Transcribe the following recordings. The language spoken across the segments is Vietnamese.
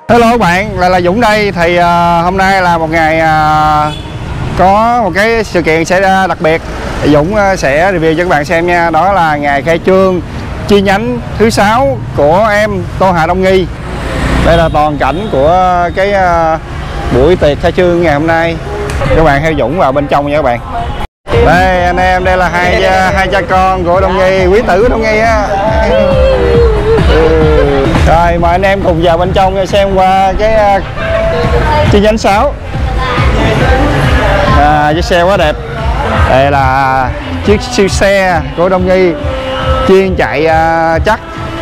Hello các bạn, là Dũng đây. Thì hôm nay là một ngày có một cái sự kiện xảy ra đặc biệt. Dũng sẽ review cho các bạn xem nha. Đó là ngày khai trương chi nhánh thứ 6 của em Tô Hà Đông Nghi. Đây là toàn cảnh của cái buổi tiệc khai trương ngày hôm nay. Các bạn theo Dũng vào bên trong nha các bạn. Đây anh em, đây là hai cha con của Đông Nghi, quý tử của Đông Nghi á. Rồi mời anh em cùng vào bên trong xem qua cái chi nhánh 6. Chiếc xe quá đẹp. Đây là chiếc siêu xe của Đông Nghi chuyên chạy chắc.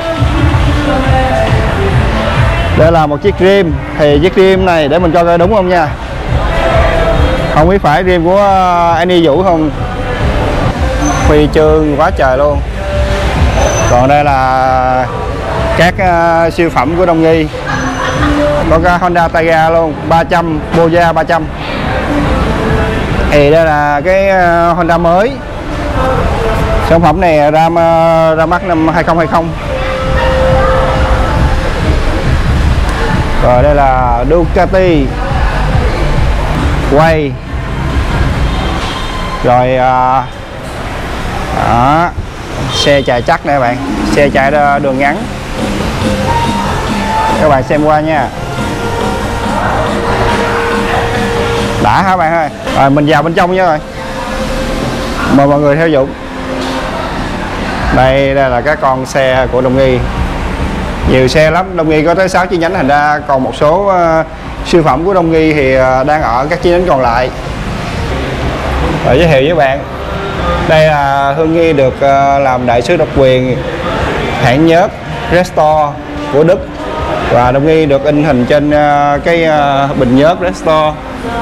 Đây là một chiếc rim. Thì chiếc rim này để mình coi đúng không nha. Không biết phải rim của Annie Vũ không. Huy chương quá trời luôn. Còn đây là các siêu phẩm của Đông Nghi. Có cái Honda Tayga luôn, 300, Boya 300. Thì đây là cái Honda mới. Sản phẩm này ra mắt năm 2020. Rồi đây là Ducati quay. Rồi đó, xe chạy chắc nè bạn, xe chạy đường ngắn. Các bạn xem qua nha. Đã hả bạn ơi. Rồi mình vào bên trong nha rồi. Mời mọi người theo Dũng. Đây là các con xe của Đông Nghi. Nhiều xe lắm, Đông Nghi có tới 6 chi nhánh, thành ra còn một số siêu phẩm của Đông Nghi thì đang ở các chi nhánh còn lại. Rồi giới thiệu với bạn. Đây là Hương Nghi được làm đại sứ độc quyền hãng nhớt Restore của Đức. Và Đông Nghi được in hình trên cái bình nhớt Restore.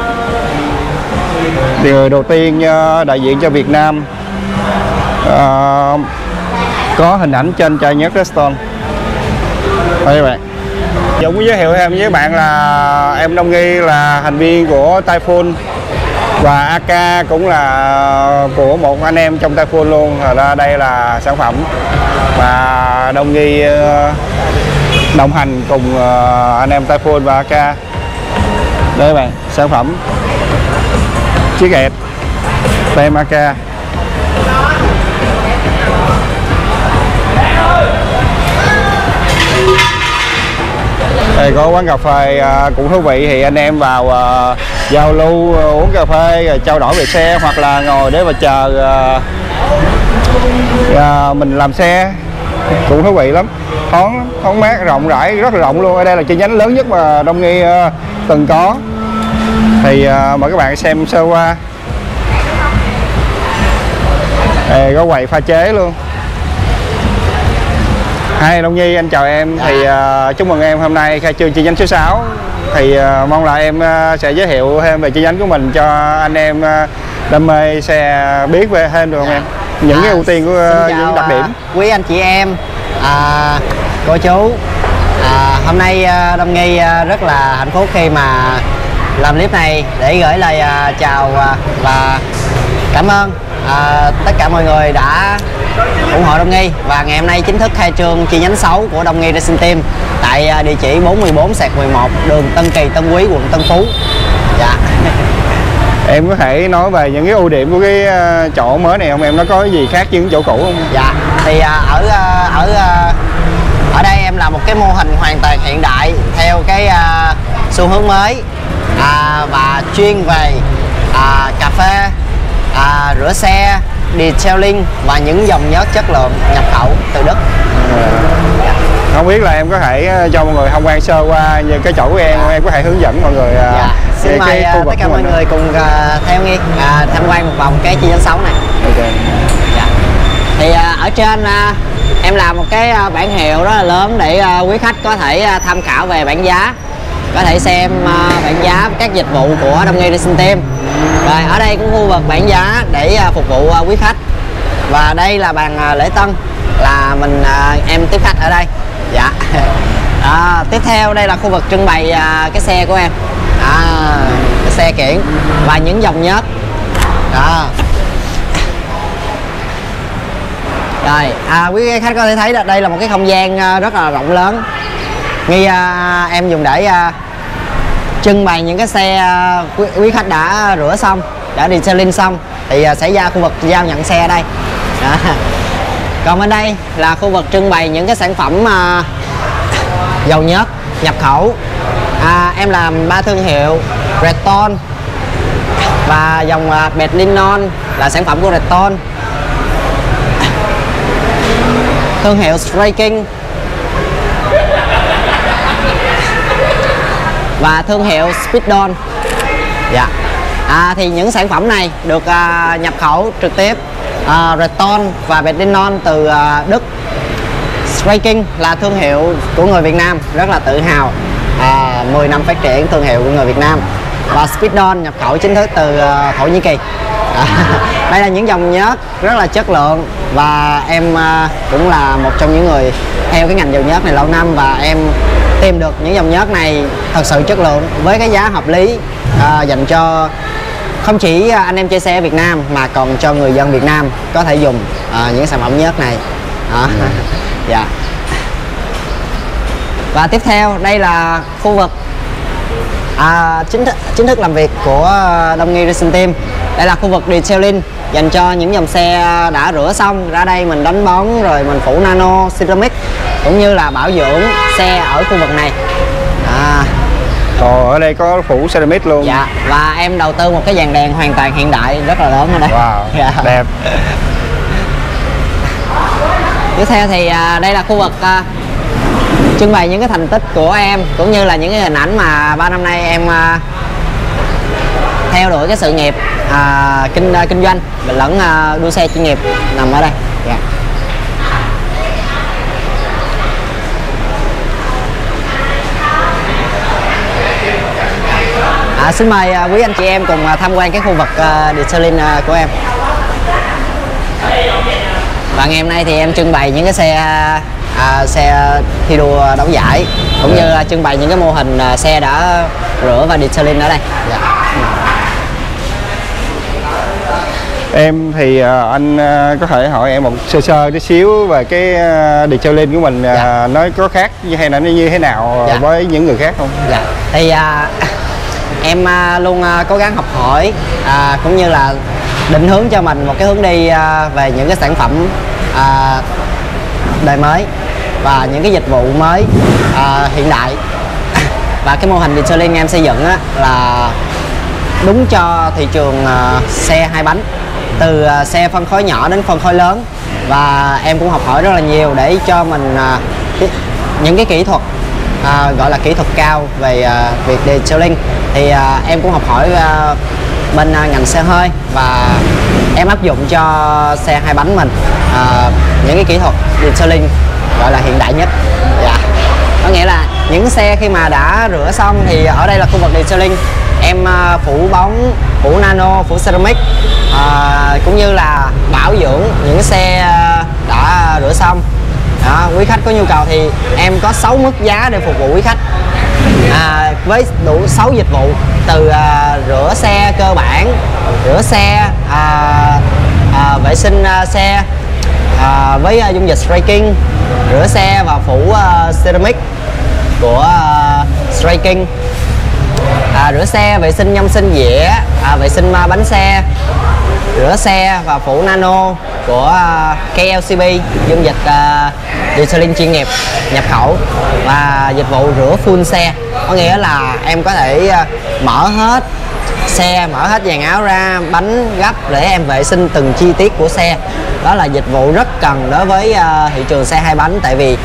Thì người đầu tiên đại diện cho Việt Nam có hình ảnh trên chai nhớt Restore. Đây các bạn. Dũng muốn giới thiệu thêm với bạn là em Đông Nghi là thành viên của Typhoon. Và AK cũng là của một anh em trong Typhoon luôn. Thật ra đây là sản phẩm mà Đông Nghi đồng hành cùng anh em Typhoon và AK. Đây các bạn, sản phẩm chiếc ẹt tem AK. Đây có quán cà phê cũng thú vị, thì anh em vào giao lưu uống cà phê rồi trao đổi về xe, hoặc là ngồi để mà chờ mình làm xe cũng thú vị lắm. Thoáng mát, rộng rãi, rất là rộng luôn. Ở đây là chi nhánh lớn nhất mà Đông Nghi từng có. Thì mời các bạn xem sơ qua. Đây, có quầy pha chế luôn. Hi Đông Nhi, anh chào em. Thì chúc mừng em hôm nay khai trương chi nhánh số 6. Thì mong là em sẽ giới thiệu thêm về chi nhánh của mình cho anh em đam mê xe biết về thêm được không em? Những cái ưu tiên của những đặc điểm. Quý anh chị em, cô chú, hôm nay Đông Nghi rất là hạnh phúc khi mà làm clip này để gửi lời chào và cảm ơn tất cả mọi người đã ủng hộ Đông Nghi. Và ngày hôm nay chính thức khai trương chi nhánh 6 của Đông Nghi Racing Team tại địa chỉ 414/11 đường Tân Kỳ, Tân Quý, quận Tân Phú. Dạ. Em có thể nói về những cái ưu điểm của cái chỗ mới này không em? Nó có gì khác với những chỗ cũ không? Dạ. Thì ở đây em làm một cái mô hình hoàn toàn hiện đại theo cái xu hướng mới, và chuyên về cà phê, rửa xe, detailing và những dòng nhớt chất lượng nhập khẩu từ Đức. Không biết là em có thể cho mọi người tham quan sơ qua như cái chỗ của em có thể hướng dẫn mọi người. Xin mời tất cả mọi người cùng theo Nghi tham quan một vòng cái chi nhánh 6 này. Okay. Thì ở trên em làm một cái bảng hiệu rất là lớn để quý khách có thể tham khảo về bảng giá, có thể xem bảng giá các dịch vụ của Đông Nghi Racing Team. Rồi ở đây cũng khu vực bảng giá để phục vụ quý khách. Và đây là bàn lễ tân, là em tiếp khách ở đây. Dạ. Tiếp theo đây là khu vực trưng bày cái xe của em, cái xe kiển và những dòng nhớt. Đó. Rồi quý khách có thể thấy đây là một cái không gian rất là rộng lớn Nghi em dùng để trưng bày những cái xe quý khách đã rửa xong, đã detailing xong thì sẽ ra khu vực giao nhận xe đây. Đó. Còn bên đây là khu vực trưng bày những cái sản phẩm dầu nhớt nhập khẩu. Em làm 3 thương hiệu Breton và dòng Berlinon là sản phẩm của Breton, thương hiệu Striking và thương hiệu Speedon. Dạ. Thì những sản phẩm này được nhập khẩu trực tiếp Breton và Berlinon từ Đức. Striking là thương hiệu của người Việt Nam, rất là tự hào. 10 năm phát triển thương hiệu của người Việt Nam. Và Speedon nhập khẩu chính thức từ Thổ Nhĩ Kỳ. Đây là những dòng nhớt rất là chất lượng và em cũng là một trong những người theo cái ngành dầu nhớt này lâu năm, và em tìm được những dòng nhớt này thật sự chất lượng với cái giá hợp lý dành cho không chỉ anh em chơi xe ở Việt Nam mà còn cho người dân Việt Nam có thể dùng những sản phẩm nhớt này. Dạ. Và tiếp theo đây là khu vực chính thức làm việc của Đông Nghi Racing Team. Đây là khu vực detailing dành cho những dòng xe đã rửa xong, ra đây mình đánh bóng rồi mình phủ nano ceramic cũng như là bảo dưỡng xe ở khu vực này. Ở đây có phủ ceramic luôn. Dạ. Và em đầu tư một cái dàn đèn hoàn toàn hiện đại rất là lớn ở đây. Wow. Dạ. Đẹp. Tiếp theo thì đây là khu vực trưng bày những cái thành tích của em cũng như là những cái hình ảnh mà 3 năm nay em theo đuổi cái sự nghiệp kinh doanh lẫn đua xe chuyên nghiệp nằm ở đây. Yeah. Xin mời quý anh chị em cùng tham quan cái khu vực detailing của em. Và ngày hôm nay thì em trưng bày những cái xe thi đua đấu giải cũng như là trưng bày những cái mô hình xe đã rửa và detailing ở đây. Dạ. Em thì anh có thể hỏi em một sơ tí xíu về cái detailing của mình. Dạ. Nó có khác hay là nó như thế nào? Dạ. Với những người khác không? Dạ. Thì em luôn cố gắng học hỏi cũng như là định hướng cho mình một cái hướng đi về những cái sản phẩm đời mới và những cái dịch vụ mới hiện đại. Và cái mô hình detailing em xây dựng là đúng cho thị trường xe hai bánh, từ xe phân khối nhỏ đến phân khối lớn. Và em cũng học hỏi rất là nhiều để cho mình những cái kỹ thuật gọi là kỹ thuật cao về việc detailing. Thì em cũng học hỏi bên ngành xe hơi và em áp dụng cho xe hai bánh mình những cái kỹ thuật detailing gọi là hiện đại nhất. Dạ. Có nghĩa là những xe khi mà đã rửa xong thì ở đây là khu vực detailing, em phủ bóng, phủ nano, phủ ceramic cũng như là bảo dưỡng những xe đã rửa xong. Đó, quý khách có nhu cầu thì em có 6 mức giá để phục vụ quý khách với đủ 6 dịch vụ, từ rửa xe cơ bản, rửa xe, vệ sinh xe với dung dịch Striking, rửa xe và phủ ceramic của Striking, rửa xe, vệ sinh nhôm sinh dĩa, vệ sinh bánh xe, rửa xe và phủ nano của KLCB, dung dịch detailing chuyên nghiệp nhập khẩu, và dịch vụ rửa full xe. Có nghĩa là em có thể mở hết xe, mở hết dàn áo ra, bánh gấp để em vệ sinh từng chi tiết của xe. Đó là dịch vụ rất cần đối với thị trường xe hai bánh, tại vì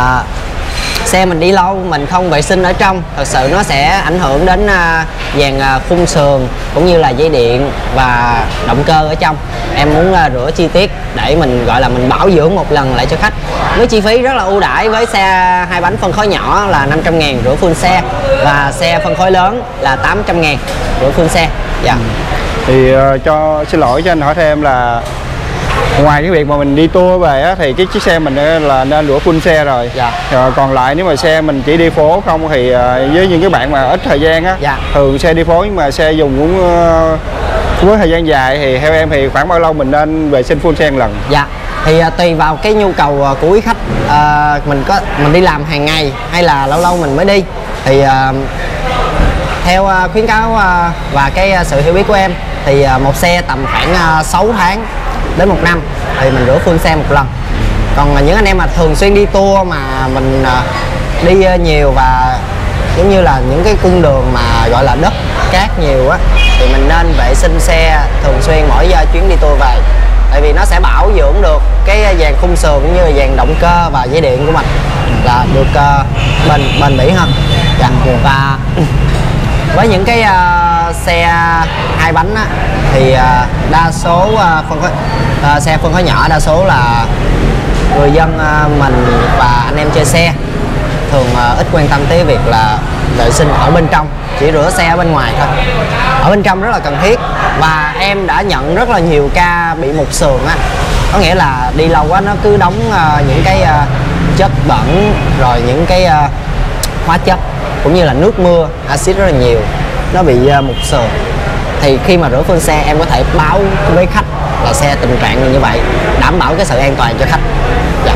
xe mình đi lâu mình không vệ sinh ở trong, thật sự nó sẽ ảnh hưởng đến dàn khung sườn cũng như là dây điện và động cơ ở trong. Em muốn rửa chi tiết để mình gọi là mình bảo dưỡng một lần lại cho khách với chi phí rất là ưu đãi. Với xe hai bánh phân khối nhỏ là 500.000 rửa full xe, và xe phân khối lớn là 800.000 rửa full xe. Dạ. Thì xin lỗi cho anh hỏi thêm là ngoài cái việc mà mình đi tour về á, thì cái chiếc xe mình là nên rửa full xe rồi. Dạ. Còn lại nếu mà xe mình chỉ đi phố không thì với những cái bạn mà ít thời gian á, dạ, thường xe đi phố nhưng mà xe dùng cũng với thời gian dài thì theo em thì khoảng bao lâu mình nên vệ sinh full xe một lần? Dạ, thì tùy vào cái nhu cầu của quý khách. Mình đi làm hàng ngày hay là lâu lâu mình mới đi thì theo khuyến cáo và cái sự hiểu biết của em thì một xe tầm khoảng 6 tháng đến 1 năm thì mình rửa full xe một lần. Còn những anh em mà thường xuyên đi tour mà mình đi nhiều và giống như là những cái cung đường mà gọi là đất cát nhiều á thì mình nên vệ sinh xe thường xuyên mỗi chuyến đi tour về, tại vì nó sẽ bảo dưỡng được cái dàn khung sườn cũng như là dàn động cơ và dây điện của mình là được bền bỉ hơn. Dạ. Và với những cái xe hai bánh á, thì đa số xe phân khối nhỏ đa số là người dân mình và anh em chơi xe thường ít quan tâm tới việc là vệ sinh ở bên trong, chỉ rửa xe ở bên ngoài thôi. Ở bên trong rất là cần thiết, và em đã nhận rất là nhiều ca bị mục sườn á, có nghĩa là đi lâu quá nó cứ đóng những cái chất bẩn rồi những cái hóa chất cũng như là nước mưa axit rất là nhiều, nó bị mục sườn. Thì khi mà rửa full xe em có thể báo với khách là xe tình trạng như vậy, đảm bảo cái sự an toàn cho khách. Dạ.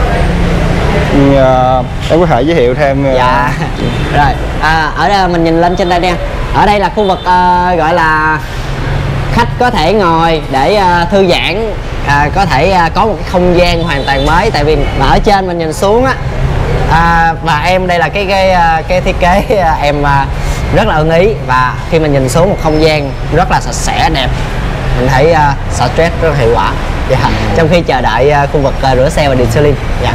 Em có thể giới thiệu thêm? Dạ. Rồi ở đây mình nhìn lên trên đây nha, ở đây là khu vực gọi là khách có thể ngồi để thư giãn, có thể có một cái không gian hoàn toàn mới, tại vì mà ở trên mình nhìn xuống á, và em đây là cái thiết kế em rất là ưng ý, và khi mình nhìn xuống một không gian rất là sạch sẽ đẹp, mình thấy stress rất là hiệu quả. Trong khi chờ đợi khu vực rửa xe và detailing.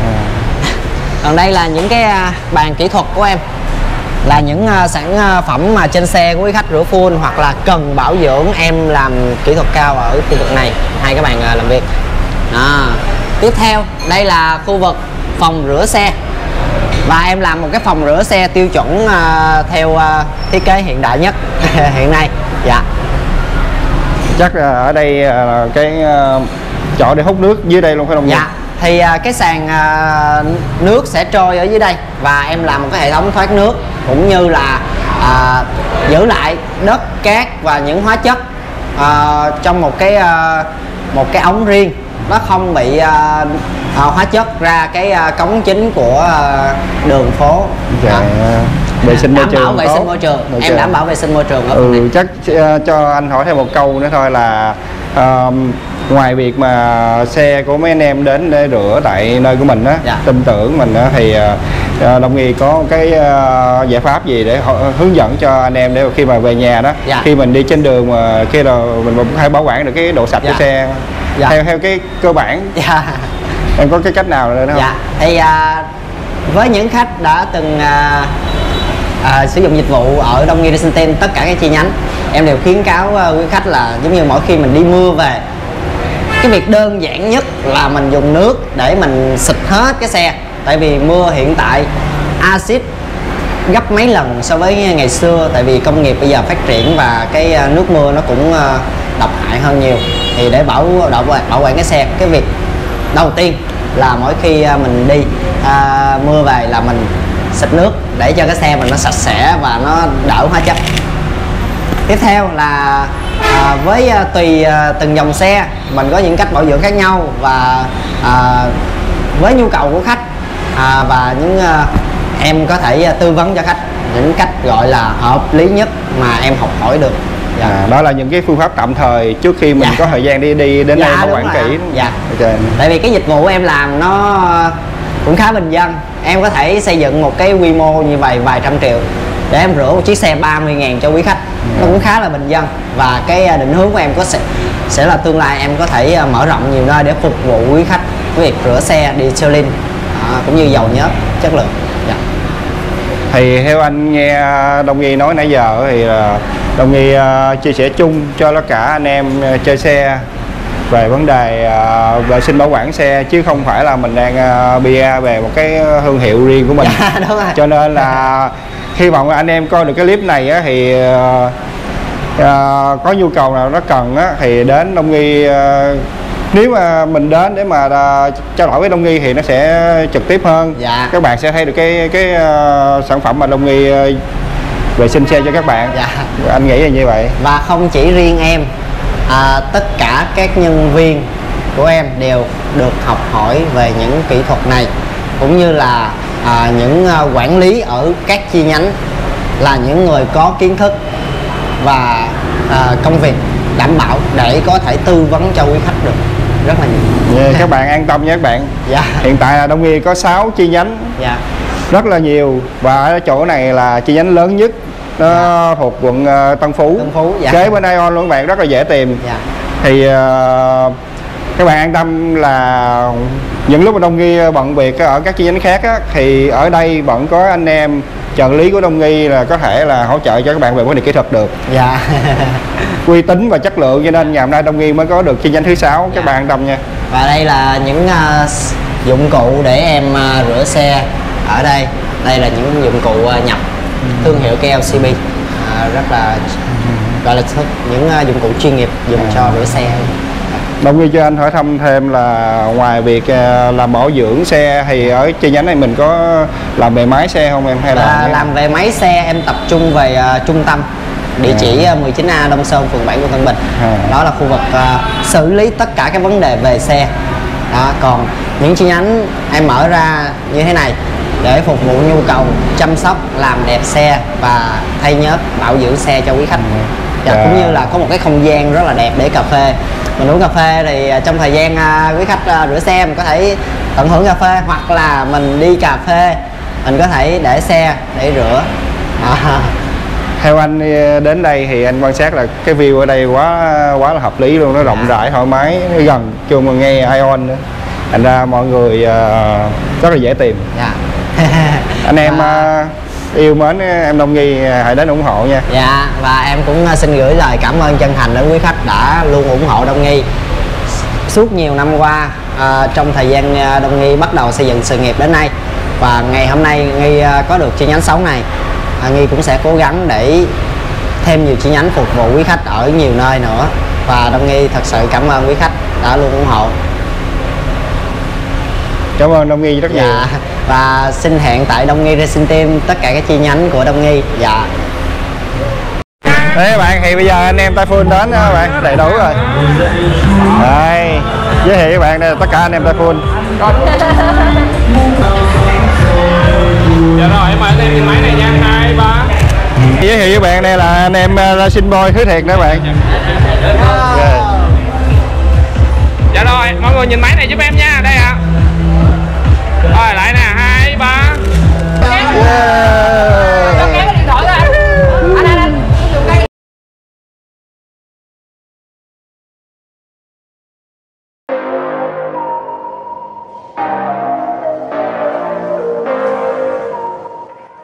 Còn đây là những cái bàn kỹ thuật của em, là những sản phẩm mà trên xe của quý khách rửa full hoặc là cần bảo dưỡng, em làm kỹ thuật cao ở khu vực này, hai cái bàn làm việc. Tiếp theo đây là khu vực phòng rửa xe, và em làm một cái phòng rửa xe tiêu chuẩn theo thiết kế hiện đại nhất hiện nay. Dạ. Chắc là ở đây là cái chỗ để hút nước dưới đây luôn phải không? Dạ. Thì cái sàn nước sẽ trôi ở dưới đây, và em làm một cái hệ thống thoát nước cũng như là giữ lại đất cát và những hóa chất trong một cái ống riêng, nó không bị hóa chất ra cái cống chính của đường phố. Dạ. Vệ sinh môi trường, đảm bảo vệ sinh môi trường. Em đảm bảo vệ sinh môi trường ở này. Chắc cho anh hỏi thêm một câu nữa thôi là ngoài việc mà xe của mấy anh em đến để rửa tại nơi của mình á, dạ, tin tưởng mình á, thì Đông Nghi có cái giải pháp gì để hướng dẫn cho anh em để khi mà về nhà đó, dạ, khi mình đi trên đường mà khi là mình cũng hay bảo quản được cái độ sạch dạ, của xe, dạ, theo cái cơ bản. Dạ. Em có cái cách nào nữa không? Dạ. Thì với những khách đã từng sử dụng dịch vụ ở Đông Nghi Racing Team, tất cả các chi nhánh, em đều khuyến cáo quý khách là giống như mỗi khi mình đi mưa về, cái việc đơn giản nhất là mình dùng nước để mình xịt hết cái xe, tại vì mưa hiện tại axit gấp mấy lần so với ngày xưa, tại vì công nghiệp bây giờ phát triển và cái nước mưa nó cũng độc hại hơn nhiều. Thì để bảo quản cái xe, cái việc đầu tiên là mỗi khi mình đi mưa về là mình xịt nước để cho cái xe mình nó sạch sẽ và nó đỡ hóa chất. Tiếp theo là với tùy từng dòng xe mình có những cách bảo dưỡng khác nhau, và với nhu cầu của khách và những em có thể tư vấn cho khách những cách gọi là hợp lý nhất mà em học hỏi được. Dạ. Đó là những cái phương pháp tạm thời trước khi mình, dạ, có thời gian đi đến đây bảo quản kỹ. Dạ. Okay. Tại vì cái dịch vụ em làm nó cũng khá bình dân, em có thể xây dựng một cái quy mô như vậy vài trăm triệu để em rửa một chiếc xe 30.000 cho quý khách, nó cũng khá là bình dân. Và cái định hướng của em sẽ là tương lai em có thể mở rộng nhiều nơi để phục vụ quý khách với việc rửa xe, detailing cũng như dầu nhớt chất lượng. Dạ. Thì theo anh nghe Đông Nghi nói nãy giờ thì Đông Nghi chia sẻ chung cho tất cả anh em chơi xe về vấn đề vệ sinh bảo quản xe, chứ không phải là mình đang bia về một cái thương hiệu riêng của mình. Dạ, đúng rồi. Cho nên là hy vọng anh em coi được cái clip này á, thì có nhu cầu nào nó cần á, thì đến Đông Nghi. Nếu mà mình đến để mà trao đổi với Đông Nghi thì nó sẽ trực tiếp hơn. Dạ. Các bạn sẽ thấy được cái sản phẩm mà Đông Nghi vệ sinh xe cho các bạn. Dạ. Anh nghĩ là như vậy. Và không chỉ riêng em tất cả các nhân viên của em đều được học hỏi về những kỹ thuật này, cũng như là những quản lý ở các chi nhánh là những người có kiến thức và công việc đảm bảo để có thể tư vấn cho quý khách được rất là nhiều. Các bạn an tâm nha các bạn. Dạ. Hiện tại là Đông Nghi có 6 chi nhánh. Dạ. Rất là nhiều, và ở chỗ này là chi nhánh lớn nhất, nó thuộc quận Tân Phú. Dạ. Kế bên Aeon luôn các bạn, rất là dễ tìm. Dạ. Thì các bạn an tâm là những lúc mà Đông Nghi bận việc ở các chi nhánh khác á, thì ở đây vẫn có anh em trợ lý của Đông Nghi là có thể là hỗ trợ cho các bạn về vấn đề kỹ thuật được. Dạ. Uy tín và chất lượng, cho nên ngày hôm nay Đông Nghi mới có được chi nhánh thứ 6. Các bạn an tâm nha. Và đây là những dụng cụ để em rửa xe ở đây. Đây là những dụng cụ nhập thương hiệu KLCB, rất là gọi là những dụng cụ chuyên nghiệp dùng cho rửa xe. Đông Nghi cho anh hỏi thăm thêm là ngoài việc làm bảo dưỡng xe thì ở chi nhánh này mình có làm về máy xe không em, hay là làm về máy xe em tập trung về trung tâm, địa chỉ 19A Đông Sơn, phường 7, quận Tân Bình. Đó là khu vực xử lý tất cả các vấn đề về xe. Đó, còn những chi nhánh em mở ra như thế này để phục vụ nhu cầu chăm sóc, làm đẹp xe và thay nhớt, bảo dưỡng xe cho quý khách. Cũng như là có một cái không gian rất là đẹp để cà phê. Mình uống cà phê thì trong thời gian quý khách rửa xe mình có thể tận hưởng cà phê, hoặc là mình đi cà phê mình có thể để xe để rửa. Theo anh đến đây thì anh quan sát là cái view ở đây quá là hợp lý luôn, nó rộng rãi, thoải mái, nó gần chung mà nghe Aeon nữa, thành ra mọi người rất là dễ tìm. Anh em yêu mến em Đông Nghi hãy đến ủng hộ nha. Dạ, và em cũng xin gửi lời cảm ơn chân thành đến quý khách đã luôn ủng hộ Đông Nghi suốt nhiều năm qua, trong thời gian Đông Nghi bắt đầu xây dựng sự nghiệp đến nay. Và ngày hôm nay Nghi có được chi nhánh 6 này, Nghi cũng sẽ cố gắng để thêm nhiều chi nhánh phục vụ quý khách ở nhiều nơi nữa. Và Đông Nghi thật sự cảm ơn quý khách đã luôn ủng hộ. Cảm ơn Đông Nghi rất nhiều. Và xin hẹn tại Đông Nghi Racing Team tất cả các chi nhánh của Đông Nghi. Dạ. Đấy các bạn, thì bây giờ anh em Typhoon đến đó các bạn, đầy đủ rồi. Đây, giới thiệu các bạn, đây là tất cả anh em Typhoon. Dạ rồi, em mời anh em máy này nha, 2, 3. Giới thiệu với bạn, đây là anh em Racing Boy thứ thiệt đó bạn. Dạ rồi, mọi người nhìn máy này giúp em nha, đây ạ.